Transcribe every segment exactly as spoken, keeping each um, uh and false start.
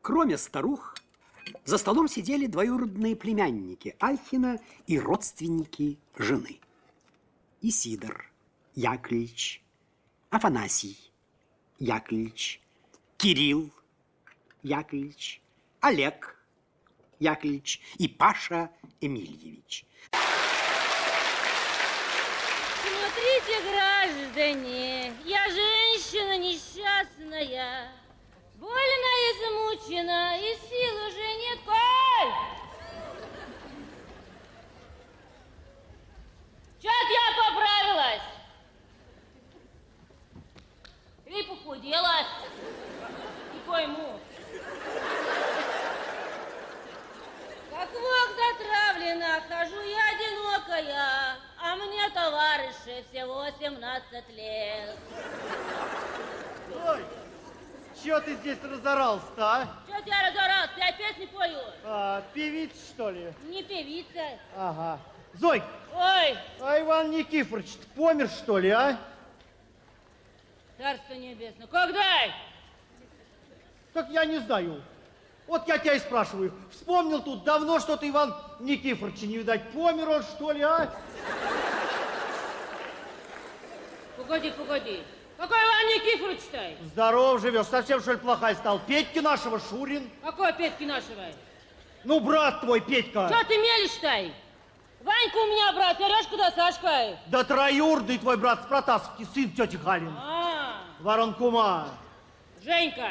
Кроме старух, за столом сидели двоюродные племянники Альхина и родственники жены. Исидор Яковлевич, Афанасий Яковлевич, Кирилл Яковлевич, Олег Яковлевич и Паша Эмильевич. Смотрите, граждане, я женщина несчастная, больно измучена, и сил уже нет. Коль! Чё-то я поправилась. И похудела. Не пойму. Как волк затравлена, хожу я одинокая, а мне товарищи всего семнадцать лет. Ой, чё ты здесь разорался-то, а? Чё тебя разорался? Ты опять не пою? А, певица, что ли? Не певица. Ага. Зой! Ой! А Иван Никифорович, ты помер, что ли, а? Царство небесное. Когда? Так я не знаю. Вот я тебя и спрашиваю. Вспомнил тут давно что-то Иван Никифоровича не видать. Помер он, что ли, а? Погоди, погоди. Какой Иван Никифорович-то? Здоров живешь. Совсем, что ли, плохая стал? Петьки нашего, Шурин. Какой Петьки нашего? Ну, брат твой, Петька. Что ты мелешь-то? Ванька у меня брат, Сережка да Сашка. Да троюродный твой брат с Протасовки, сын тети Галин. А, Воронкума. Женька.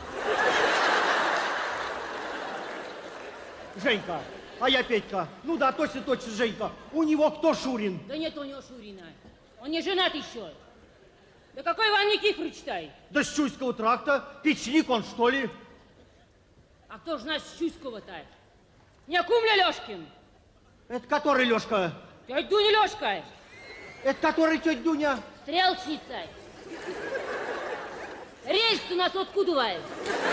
Женька. А я Петька. Ну да, точно, точно, Женька. У него кто Шурин? Да нет у него Шурина. Он не женат еще. Да какой Иван Никифорович-то? Да с Чуйского тракта. Печник он, что ли? А кто же нас с Чуйского-то? Не кумля Лешкин? Это который, Лешка? Тетя Дуня Лешка. Это который, тетя Дуня? Стрелчница. Рельс у нас откудывает.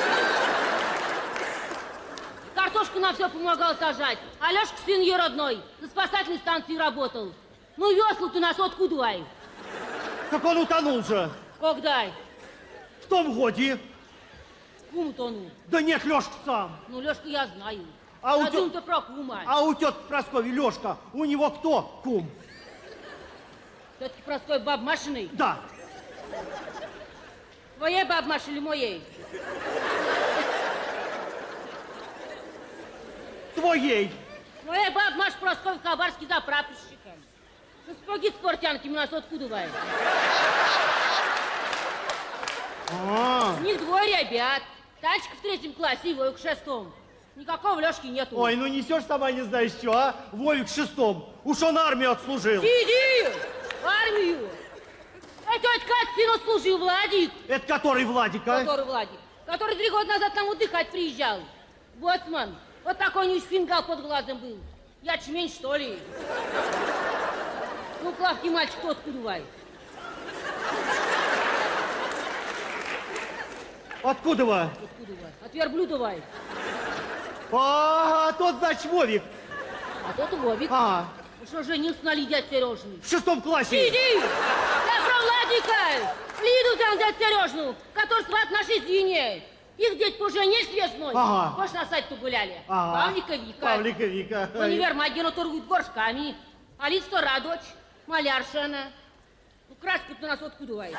Картошку на все помогал сажать. А Лешка, сын ее родной, на спасательной станции работал. Ну, весла ты нас откудывай. Так он утонул же. Когда? В том годе. Кум утонул. Да нет, Лешка сам. Ну, Лешка я знаю. А у, Один тет... ты про кума. а у тетки Прасковьи Лешка, у него кто кум? Тетки Проской баб Машиной? Да. Твоей баб Маши или моей? Твоей. Моя баб Маш Проской в Хабарске за прапорщиком. Ну, спаги с портянками нас откудывает. А. У них двое ребят. Танечка в третьем классе и Вовик в шестом. Никакого Лешки нету. Ой, ну несешь сама не знаешь что, а? Вовик в шестом. Уж он армию отслужил. Сиди! В армию! А тетя Катя сыну служил, Владик. Это который Владик, а? Который Владик. Который три года назад нам отдыхать приезжал. Боцман. Вот такой у него фингал под глазом был. Ячмень, что ли? Ну, Клавки, мальчик, тот откудывай. Откуда вы? Откудывай. От верблюдовай. А, тот, значит, Вовик. А тот Вовик. А. Ну что, женился на Лиде от Сережны? В шестом классе. Сиди! Я про Владика! Лиду взял взять Сережну, который сват нашей Зине. Их дети поженились весной. Ага. Может, на садику гуляли. Ага. Павлика Вика. Павлика Вика. В универмаге, но торгует горшками. А Лида вторая дочь, малярша она. Ну, краску-то у нас откудывает.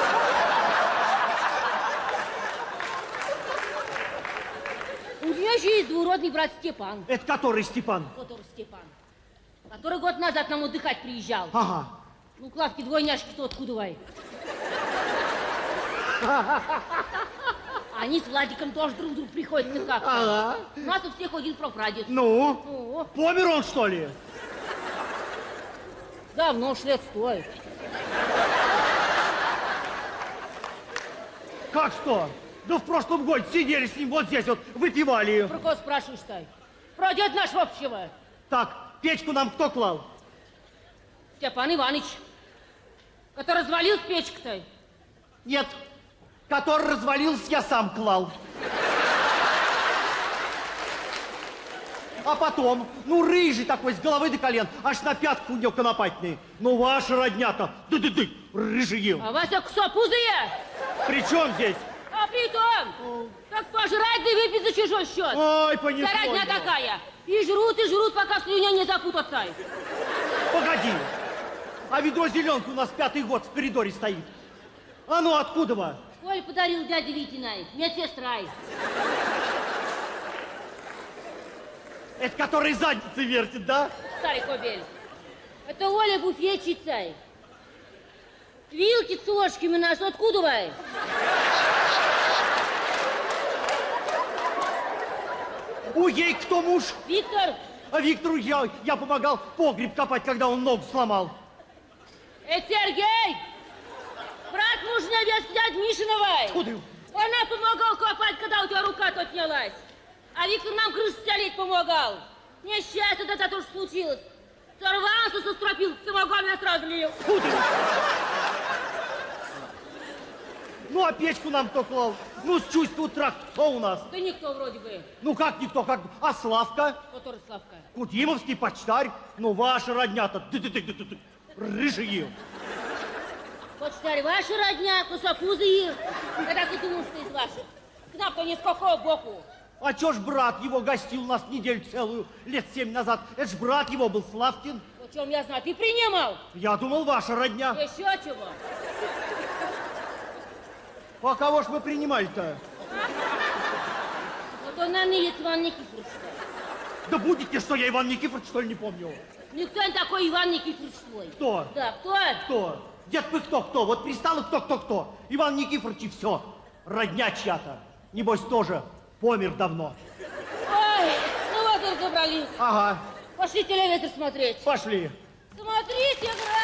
У нее еще есть двуродный брат Степан. Это который Степан? Который Степан. Который год назад нам отдыхать приезжал. Ага. Ну, Клавки, двойняшки-то откудывай. Они с Владиком тоже друг другу приходятся как-то. Ага. У нас у всех один прапрадед. Ну? Ну? Помер он, что ли? Давно уж лет стоит. Как что? Да в прошлом году сидели с ним вот здесь вот, выпивали. Про кого спрашиваешь-то? Про дед наш общего. Так, печку нам кто клал? Степан Иванович. Который развалил печку-то. Нет, который развалился, я сам клал. А потом, ну, рыжий такой, с головы до колен, аж на пятку у него конопатный. Ну, ваша родня-то, ды-ды-ды, рыжие. А Вася кусопузые? При чем здесь? А при том, так пожрать да выпить за чужой счет. Ой, понесло Зарядня его. такая. И жрут, и жрут, пока слюня не запутаться. Погоди. А ведро зеленка у нас пятый год в коридоре стоит. А ну, откуда вы? Коль подарил дяде Витиной, медсестрой. Это который задницей вертит, да? Старый кобель. Это Оля буфетчица. Вилки с ложками нас откуда вы? У ей кто муж? Виктор, А Виктору я, я помогал погреб копать, когда он ногу сломал. это Сергей, брат муж невестки дядь Мишиновой. Куда? Она помогал копать, когда у тебя рука отнялась. А Виктор нам крышу стелить помогал. Несчастье это тоже случилось. Сорвался со стропил, самогон я сразу лил. Куда? Ну, а печку нам кто клал? Ну, с чувства утра кто у нас? Да никто вроде бы. Ну, как никто, как... А Славка? Который Славка? Кудимовский почтарь? Ну, ваша родня-то, ты-ты-ты-ты-ты, рыжие. Почтарь ваша родня, кософузы. Я так и думал, что из ваших. К нам-то не с какого боку. А чё ж брат его гостил у нас неделю целую, лет семь назад? Это ж брат его был, Славкин. О чем я знаю, ты принимал? Я думал, ваша родня. Еще чего? А кого ж мы принимали-то? Ну то наныли Иван Никифорович. Да будете, что я Иван Никифорович, что ли, не помню? Никто не такой Иван Никифорович твой. Кто? Да, кто? Кто? Дед вы кто, кто? Вот пристал и кто, кто, кто? Иван Никифорович и все. Родня чья-то. Небось, тоже помер давно. Ой, ну вот и разобрались. Ага, Пошли телевизор смотреть. пошли. Смотрите, брат!